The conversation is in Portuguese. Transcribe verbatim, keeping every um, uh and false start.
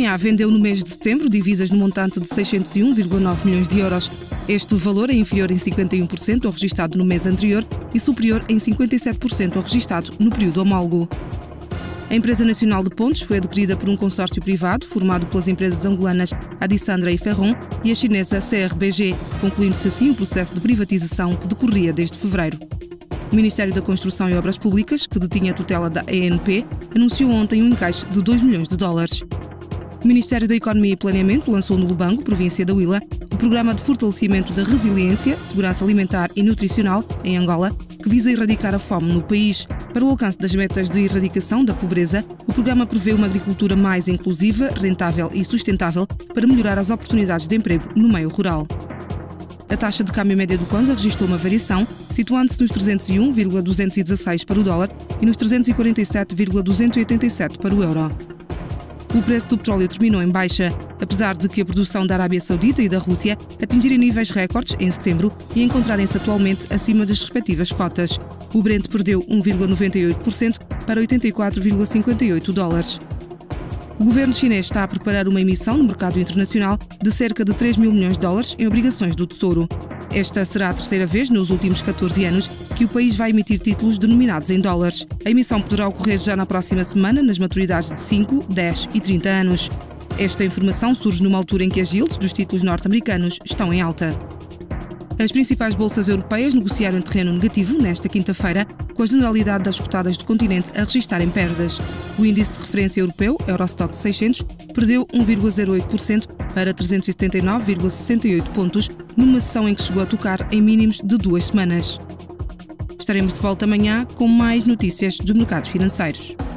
A vendeu no mês de setembro divisas no montante de seiscentos e um vírgula nove milhões de euros. Este valor é inferior em cinquenta e um por cento ao registado no mês anterior e superior em cinquenta e sete por cento ao registado no período homólogo. A empresa nacional de pontes foi adquirida por um consórcio privado formado pelas empresas angolanas Adisandra e Ferron e a chinesa C R B G, concluindo-se assim o processo de privatização que decorria desde fevereiro. O Ministério da Construção e Obras Públicas, que detinha a tutela da E N P, anunciou ontem um encaixe de dois milhões de dólares. O Ministério da Economia e Planeamento lançou no Lubango, província da Huila, o Programa de Fortalecimento da Resiliência, Segurança Alimentar e Nutricional, em Angola, que visa erradicar a fome no país. Para o alcance das metas de erradicação da pobreza, o programa prevê uma agricultura mais inclusiva, rentável e sustentável para melhorar as oportunidades de emprego no meio rural. A taxa de câmbio média do Kwanza registrou uma variação, situando-se nos trezentos e um vírgula duzentos e dezasseis para o dólar e nos trezentos e quarenta e sete vírgula duzentos e oitenta e sete para o euro. O preço do petróleo terminou em baixa, apesar de que a produção da Arábia Saudita e da Rússia atingirem níveis recordes em setembro e encontrarem-se atualmente acima das respectivas cotas. O Brent perdeu um vírgula noventa e oito por cento para oitenta e quatro vírgula cinquenta e oito dólares. O governo chinês está a preparar uma emissão no mercado internacional de cerca de três mil milhões de dólares em obrigações do Tesouro. Esta será a terceira vez nos últimos catorze anos que o país vai emitir títulos denominados em dólares. A emissão poderá ocorrer já na próxima semana, nas maturidades de cinco, dez e trinta anos. Esta informação surge numa altura em que as yields dos títulos norte-americanos estão em alta. As principais bolsas europeias negociaram em terreno negativo nesta quinta-feira, com a generalidade das cotadas do continente a registarem perdas. O índice de referência europeu, Eurostoxx seiscentos, perdeu um vírgula zero oito por cento para trezentos e setenta e nove vírgula sessenta e oito pontos, numa sessão em que chegou a tocar em mínimos de duas semanas. Estaremos de volta amanhã com mais notícias dos mercados financeiros.